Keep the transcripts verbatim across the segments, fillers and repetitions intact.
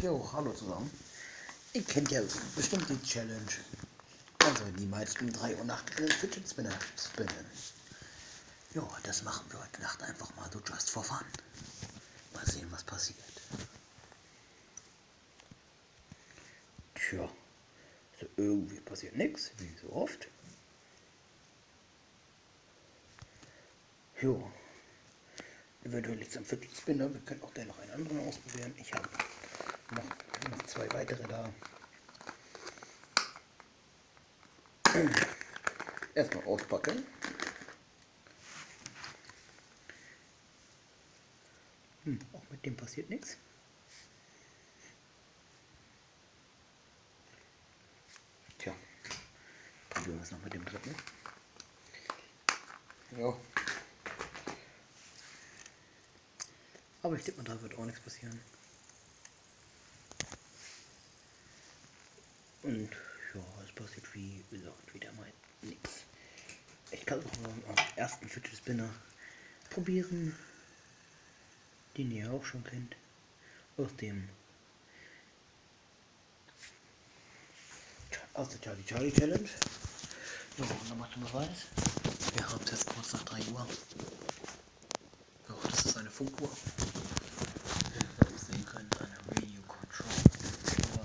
Jo, hallo zusammen. Ihr kennt ja bestimmt die Challenge. Also niemals um drei Uhr nachts den Fidget Spinner spinnen. Jo, das machen wir heute Nacht einfach mal so just for fun. Mal sehen, was passiert. Tja, so irgendwie passiert nichts, wie so oft. Jo, eventuell liegt es am Fidget Spinner. Wir können auch gerne noch einen anderen ausprobieren. Ich habe noch, noch zwei weitere da. Erstmal auspacken. Hm, auch mit dem passiert nichts. Tja, probieren wir es noch mit dem dritten. Ja. Aber ich denke mal, da wird auch nichts passieren. Und ja, es passiert wie gesagt wieder mal nichts. Ich kann auch mal am ersten Fidget Spinner probieren, den ihr auch schon kennt, aus dem aus der Charlie Charlie Challenge. So, und nochmal zum Beweis. Wir haben es jetzt kurz nach drei Uhr. So, das ist eine Funkuhr. Wie ihr sehen könnt, eine Radio Control Uhr.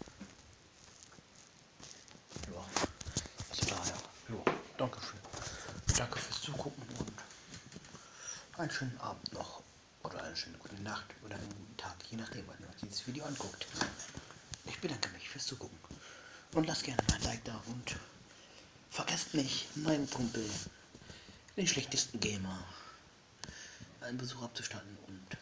Ja, also daher, ja, danke schön. Danke fürs Zugucken und einen schönen Abend noch. Oder eine schöne gute Nacht oder einen guten Tag, je nachdem, wann ihr euch dieses Video anguckt. Ich bedanke mich fürs Zugucken. Und lasst gerne ein Like da und vergesst nicht, meinem Kumpel, den schlechtesten Gamer, einen Besuch abzustatten und